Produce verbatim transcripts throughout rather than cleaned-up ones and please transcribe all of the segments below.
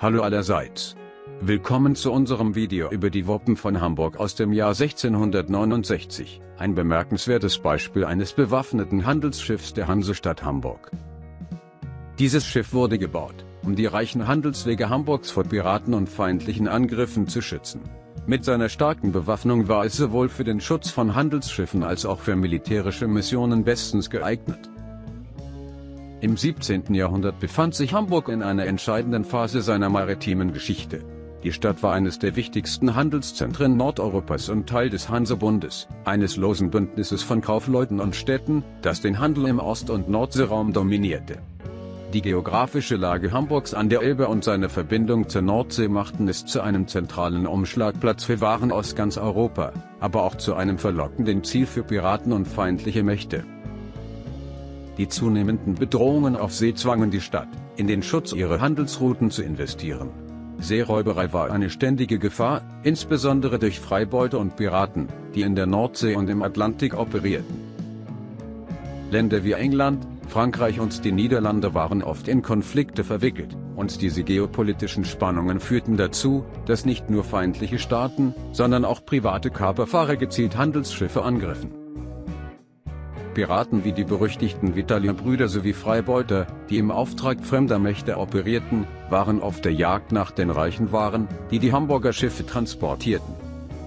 Hallo allerseits. Willkommen zu unserem Video über die Wappen von Hamburg aus dem Jahr sechzehnhundertneunundsechzig, ein bemerkenswertes Beispiel eines bewaffneten Handelsschiffs der Hansestadt Hamburg. Dieses Schiff wurde gebaut, um die reichen Handelswege Hamburgs vor Piraten und feindlichen Angriffen zu schützen. Mit seiner starken Bewaffnung war es sowohl für den Schutz von Handelsschiffen als auch für militärische Missionen bestens geeignet. Im siebzehnten Jahrhundert befand sich Hamburg in einer entscheidenden Phase seiner maritimen Geschichte. Die Stadt war eines der wichtigsten Handelszentren Nordeuropas und Teil des Hansebundes, eines losen Bündnisses von Kaufleuten und Städten, das den Handel im Ost- und Nordseeraum dominierte. Die geografische Lage Hamburgs an der Elbe und seine Verbindung zur Nordsee machten es zu einem zentralen Umschlagplatz für Waren aus ganz Europa, aber auch zu einem verlockenden Ziel für Piraten und feindliche Mächte. Die zunehmenden Bedrohungen auf See zwangen die Stadt, in den Schutz ihrer Handelsrouten zu investieren. Seeräuberei war eine ständige Gefahr, insbesondere durch Freibeuter und Piraten, die in der Nordsee und im Atlantik operierten. Länder wie England, Frankreich und die Niederlande waren oft in Konflikte verwickelt, und diese geopolitischen Spannungen führten dazu, dass nicht nur feindliche Staaten, sondern auch private Kaperfahrer gezielt Handelsschiffe angriffen. Piraten wie die berüchtigten Vitalien-Brüder sowie Freibeuter, die im Auftrag fremder Mächte operierten, waren auf der Jagd nach den reichen Waren, die die Hamburger Schiffe transportierten.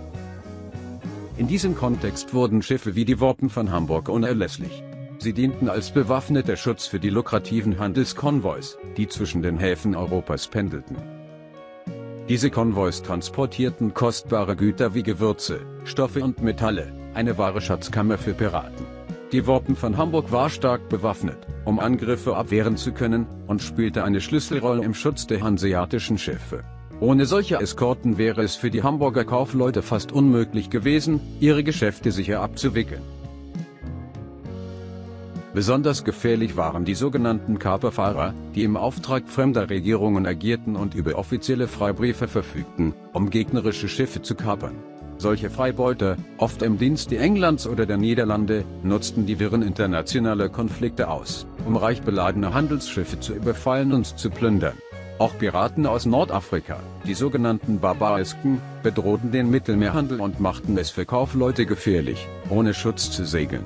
In diesem Kontext wurden Schiffe wie die Wappen von Hamburg unerlässlich. Sie dienten als bewaffneter Schutz für die lukrativen Handelskonvois, die zwischen den Häfen Europas pendelten. Diese Konvois transportierten kostbare Güter wie Gewürze, Stoffe und Metalle, eine wahre Schatzkammer für Piraten. Die Wappen von Hamburg war stark bewaffnet, um Angriffe abwehren zu können, und spielte eine Schlüsselrolle im Schutz der hanseatischen Schiffe. Ohne solche Eskorten wäre es für die Hamburger Kaufleute fast unmöglich gewesen, ihre Geschäfte sicher abzuwickeln. Besonders gefährlich waren die sogenannten Kaperfahrer, die im Auftrag fremder Regierungen agierten und über offizielle Freibriefe verfügten, um gegnerische Schiffe zu kapern. Solche Freibeuter, oft im Dienste Englands oder der Niederlande, nutzten die Wirren internationaler Konflikte aus, um reich beladene Handelsschiffe zu überfallen und zu plündern. Auch Piraten aus Nordafrika, die sogenannten Barbaresken, bedrohten den Mittelmeerhandel und machten es für Kaufleute gefährlich, ohne Schutz zu segeln.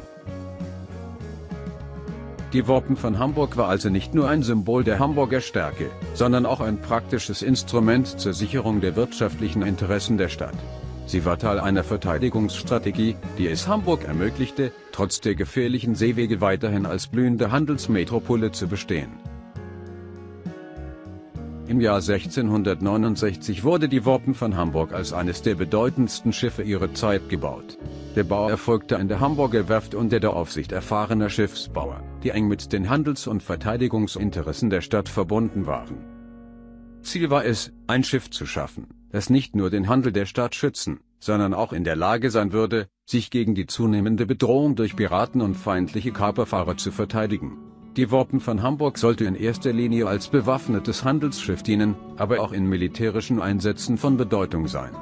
Die Wappen von Hamburg war also nicht nur ein Symbol der Hamburger Stärke, sondern auch ein praktisches Instrument zur Sicherung der wirtschaftlichen Interessen der Stadt. Sie war Teil einer Verteidigungsstrategie, die es Hamburg ermöglichte, trotz der gefährlichen Seewege weiterhin als blühende Handelsmetropole zu bestehen. Im Jahr sechzehnhundertneunundsechzig wurde die Wappen von Hamburg als eines der bedeutendsten Schiffe ihrer Zeit gebaut. Der Bau erfolgte in der Hamburger Werft unter der Aufsicht erfahrener Schiffsbauer, die eng mit den Handels- und Verteidigungsinteressen der Stadt verbunden waren. Ziel war es, ein Schiff zu schaffen, das nicht nur den Handel der Stadt schützen, sondern auch in der Lage sein würde, sich gegen die zunehmende Bedrohung durch Piraten und feindliche Kaperfahrer zu verteidigen. Die Wappen von Hamburg sollte in erster Linie als bewaffnetes Handelsschiff dienen, aber auch in militärischen Einsätzen von Bedeutung sein.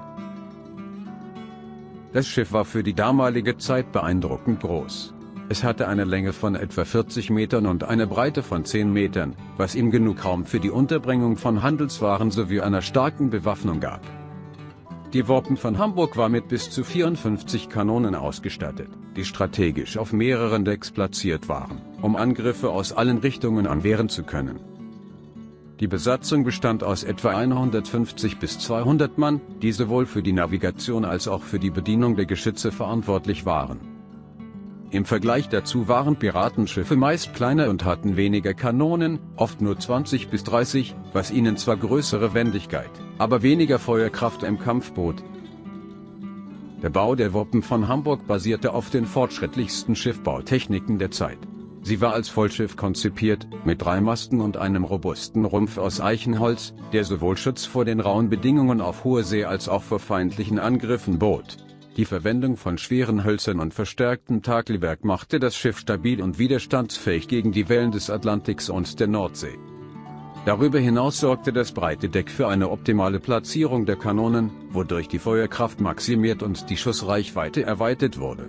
Das Schiff war für die damalige Zeit beeindruckend groß. Es hatte eine Länge von etwa vierzig Metern und eine Breite von zehn Metern, was ihm genug Raum für die Unterbringung von Handelswaren sowie einer starken Bewaffnung gab. Die Wappen von Hamburg war mit bis zu vierundfünfzig Kanonen ausgestattet, die strategisch auf mehreren Decks platziert waren, um Angriffe aus allen Richtungen anwehren zu können. Die Besatzung bestand aus etwa hundertfünfzig bis zweihundert Mann, die sowohl für die Navigation als auch für die Bedienung der Geschütze verantwortlich waren. Im Vergleich dazu waren Piratenschiffe meist kleiner und hatten weniger Kanonen, oft nur zwanzig bis dreißig, was ihnen zwar größere Wendigkeit, aber weniger Feuerkraft im Kampf bot. Der Bau der Wappen von Hamburg basierte auf den fortschrittlichsten Schiffbautechniken der Zeit. Sie war als Vollschiff konzipiert, mit drei Masten und einem robusten Rumpf aus Eichenholz, der sowohl Schutz vor den rauen Bedingungen auf hoher See als auch vor feindlichen Angriffen bot. Die Verwendung von schweren Hölzern und verstärktem Takelwerk machte das Schiff stabil und widerstandsfähig gegen die Wellen des Atlantiks und der Nordsee. Darüber hinaus sorgte das breite Deck für eine optimale Platzierung der Kanonen, wodurch die Feuerkraft maximiert und die Schussreichweite erweitert wurde.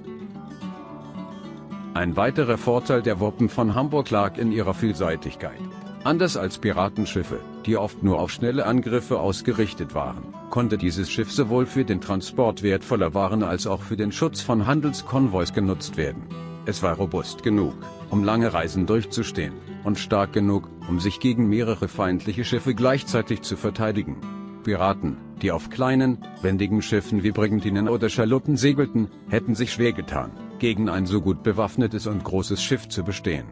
Ein weiterer Vorteil der Wappen von Hamburg lag in ihrer Vielseitigkeit. Anders als Piratenschiffe, die oft nur auf schnelle Angriffe ausgerichtet waren, konnte dieses Schiff sowohl für den Transport wertvoller Waren als auch für den Schutz von Handelskonvois genutzt werden. Es war robust genug, um lange Reisen durchzustehen, und stark genug, um sich gegen mehrere feindliche Schiffe gleichzeitig zu verteidigen. Piraten, die auf kleinen, wendigen Schiffen wie Brigantinen oder Schaluppen segelten, hätten sich schwer getan, gegen ein so gut bewaffnetes und großes Schiff zu bestehen.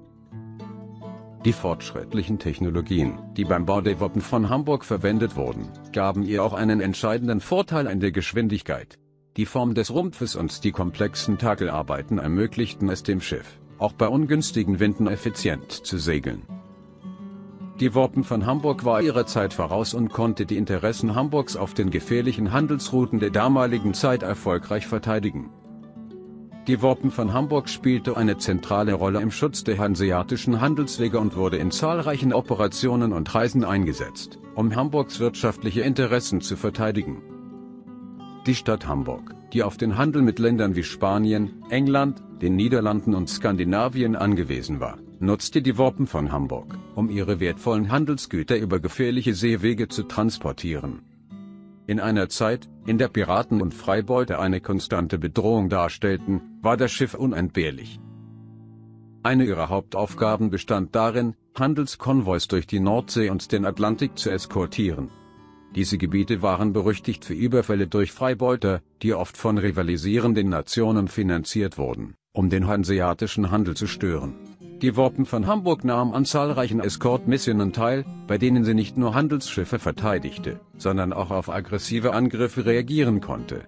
Die fortschrittlichen Technologien, die beim Bau der Wappen von Hamburg verwendet wurden, gaben ihr auch einen entscheidenden Vorteil in der Geschwindigkeit. Die Form des Rumpfes und die komplexen Takelarbeiten ermöglichten es dem Schiff, auch bei ungünstigen Winden effizient zu segeln. Die Wappen von Hamburg war ihrer Zeit voraus und konnte die Interessen Hamburgs auf den gefährlichen Handelsrouten der damaligen Zeit erfolgreich verteidigen. Die Wappen von Hamburg spielte eine zentrale Rolle im Schutz der hanseatischen Handelswege und wurde in zahlreichen Operationen und Reisen eingesetzt, um Hamburgs wirtschaftliche Interessen zu verteidigen. Die Stadt Hamburg, die auf den Handel mit Ländern wie Spanien, England, den Niederlanden und Skandinavien angewiesen war, nutzte die Wappen von Hamburg, um ihre wertvollen Handelsgüter über gefährliche Seewege zu transportieren. In einer Zeit, in der Piraten und Freibeuter eine konstante Bedrohung darstellten, war das Schiff unentbehrlich. Eine ihrer Hauptaufgaben bestand darin, Handelskonvois durch die Nordsee und den Atlantik zu eskortieren. Diese Gebiete waren berüchtigt für Überfälle durch Freibeuter, die oft von rivalisierenden Nationen finanziert wurden, um den hanseatischen Handel zu stören. Die Wappen von Hamburg nahm an zahlreichen Eskortmissionen teil, bei denen sie nicht nur Handelsschiffe verteidigte, sondern auch auf aggressive Angriffe reagieren konnte.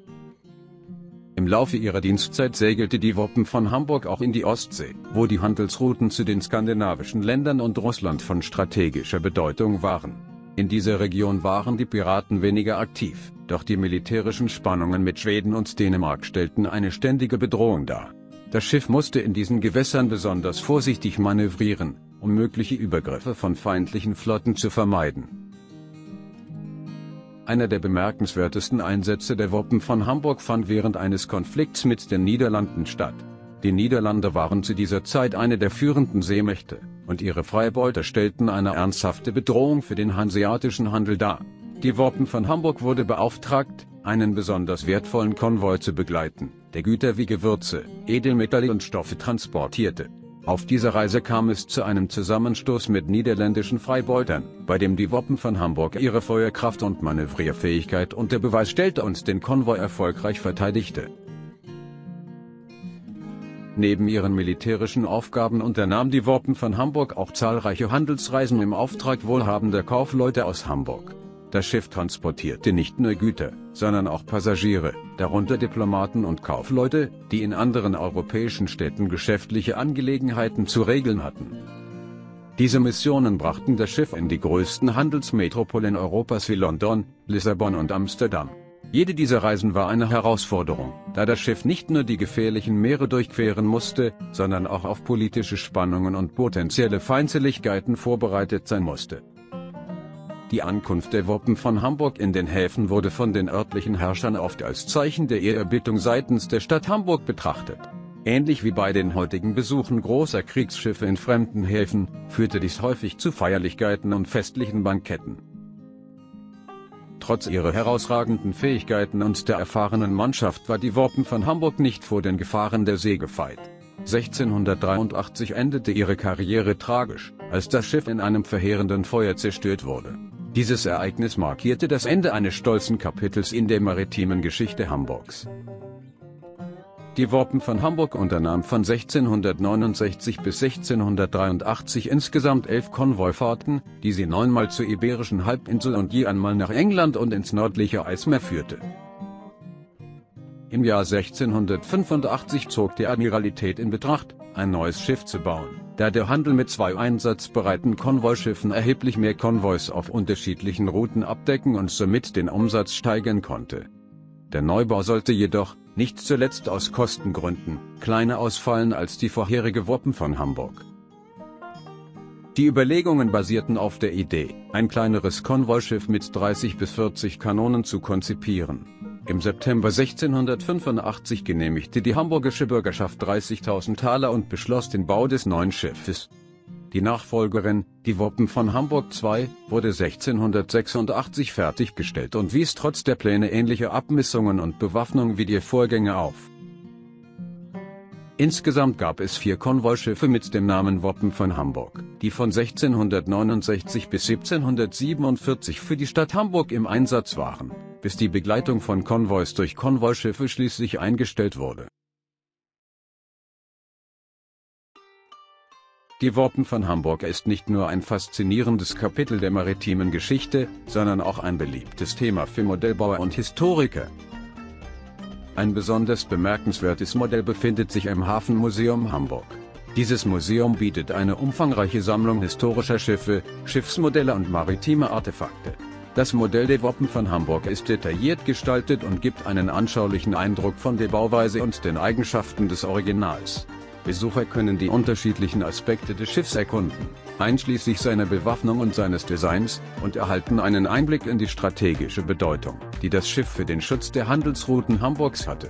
Im Laufe ihrer Dienstzeit segelte die Wappen von Hamburg auch in die Ostsee, wo die Handelsrouten zu den skandinavischen Ländern und Russland von strategischer Bedeutung waren. In dieser Region waren die Piraten weniger aktiv, doch die militärischen Spannungen mit Schweden und Dänemark stellten eine ständige Bedrohung dar. Das Schiff musste in diesen Gewässern besonders vorsichtig manövrieren, um mögliche Übergriffe von feindlichen Flotten zu vermeiden. Einer der bemerkenswertesten Einsätze der Wappen von Hamburg fand während eines Konflikts mit den Niederlanden statt. Die Niederlande waren zu dieser Zeit eine der führenden Seemächte, und ihre Freibeuter stellten eine ernsthafte Bedrohung für den hanseatischen Handel dar. Die Wappen von Hamburg wurde beauftragt, einen besonders wertvollen Konvoi zu begleiten, der Güter wie Gewürze, Edelmetalle und Stoffe transportierte. Auf dieser Reise kam es zu einem Zusammenstoß mit niederländischen Freibeutern, bei dem die Wappen von Hamburg ihre Feuerkraft und Manövrierfähigkeit unter Beweis stellte und den Konvoi erfolgreich verteidigte. Neben ihren militärischen Aufgaben unternahm die Wappen von Hamburg auch zahlreiche Handelsreisen im Auftrag wohlhabender Kaufleute aus Hamburg. Das Schiff transportierte nicht nur Güter, sondern auch Passagiere, darunter Diplomaten und Kaufleute, die in anderen europäischen Städten geschäftliche Angelegenheiten zu regeln hatten. Diese Missionen brachten das Schiff in die größten Handelsmetropolen Europas wie London, Lissabon und Amsterdam. Jede dieser Reisen war eine Herausforderung, da das Schiff nicht nur die gefährlichen Meere durchqueren musste, sondern auch auf politische Spannungen und potenzielle Feindseligkeiten vorbereitet sein musste. Die Ankunft der Wappen von Hamburg in den Häfen wurde von den örtlichen Herrschern oft als Zeichen der Ehrerbietung seitens der Stadt Hamburg betrachtet. Ähnlich wie bei den heutigen Besuchen großer Kriegsschiffe in fremden Häfen, führte dies häufig zu Feierlichkeiten und festlichen Banketten. Trotz ihrer herausragenden Fähigkeiten und der erfahrenen Mannschaft war die Wappen von Hamburg nicht vor den Gefahren der See gefeit. sechzehnhundertdreiundachtzig endete ihre Karriere tragisch, als das Schiff in einem verheerenden Feuer zerstört wurde. Dieses Ereignis markierte das Ende eines stolzen Kapitels in der maritimen Geschichte Hamburgs. Die Wappen von Hamburg unternahm von sechzehnhundertneunundsechzig bis sechzehnhundertdreiundachtzig insgesamt elf Konvoifahrten, die sie neunmal zur Iberischen Halbinsel und je einmal nach England und ins nördliche Eismeer führte. Im Jahr sechzehnhundertfünfundachtzig zog die Admiralität in Betracht, ein neues Schiff zu bauen, da der Handel mit zwei einsatzbereiten Konvoischiffen erheblich mehr Konvois auf unterschiedlichen Routen abdecken und somit den Umsatz steigern konnte. Der Neubau sollte jedoch, nicht zuletzt aus Kostengründen, kleiner ausfallen als die vorherige Wappen von Hamburg. Die Überlegungen basierten auf der Idee, ein kleineres Konvoischiff mit dreißig bis vierzig Kanonen zu konzipieren. Im September sechzehnhundertfünfundachtzig genehmigte die hamburgische Bürgerschaft dreißigtausend Taler und beschloss den Bau des neuen Schiffes. Die Nachfolgerin, die Wappen von Hamburg zwei, wurde sechzehnhundertsechsundachtzig fertiggestellt und wies trotz der Pläne ähnliche Abmessungen und Bewaffnung wie die Vorgänger auf. Insgesamt gab es vier Konvoischiffe mit dem Namen Wappen von Hamburg, die von sechzehnhundertneunundsechzig bis siebzehnhundertsiebenundvierzig für die Stadt Hamburg im Einsatz waren, bis die Begleitung von Konvois durch Konvoischiffe schließlich eingestellt wurde. Die Wappen von Hamburg ist nicht nur ein faszinierendes Kapitel der maritimen Geschichte, sondern auch ein beliebtes Thema für Modellbauer und Historiker. Ein besonders bemerkenswertes Modell befindet sich im Hafenmuseum Hamburg. Dieses Museum bietet eine umfangreiche Sammlung historischer Schiffe, Schiffsmodelle und maritime Artefakte. Das Modell der Wappen von Hamburg ist detailliert gestaltet und gibt einen anschaulichen Eindruck von der Bauweise und den Eigenschaften des Originals. Besucher können die unterschiedlichen Aspekte des Schiffs erkunden, einschließlich seiner Bewaffnung und seines Designs, und erhalten einen Einblick in die strategische Bedeutung, die das Schiff für den Schutz der Handelsrouten Hamburgs hatte.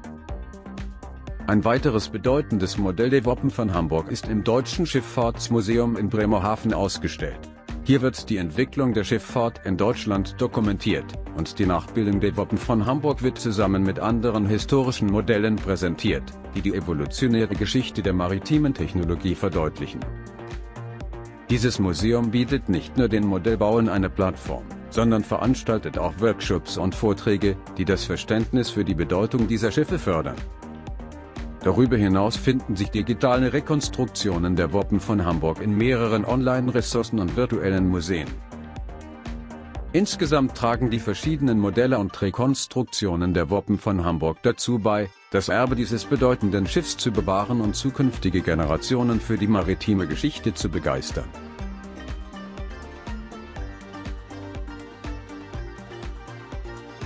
Ein weiteres bedeutendes Modell der Wappen von Hamburg ist im Deutschen Schifffahrtsmuseum in Bremerhaven ausgestellt. Hier wird die Entwicklung der Schifffahrt in Deutschland dokumentiert, und die Nachbildung der Wappen von Hamburg wird zusammen mit anderen historischen Modellen präsentiert, die die evolutionäre Geschichte der maritimen Technologie verdeutlichen. Dieses Museum bietet nicht nur den Modellbauern eine Plattform, sondern veranstaltet auch Workshops und Vorträge, die das Verständnis für die Bedeutung dieser Schiffe fördern. Darüber hinaus finden sich digitale Rekonstruktionen der Wappen von Hamburg in mehreren Online-Ressourcen und virtuellen Museen. Insgesamt tragen die verschiedenen Modelle und Rekonstruktionen der Wappen von Hamburg dazu bei, das Erbe dieses bedeutenden Schiffs zu bewahren und zukünftige Generationen für die maritime Geschichte zu begeistern.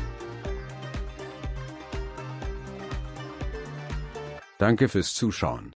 Danke fürs Zuschauen.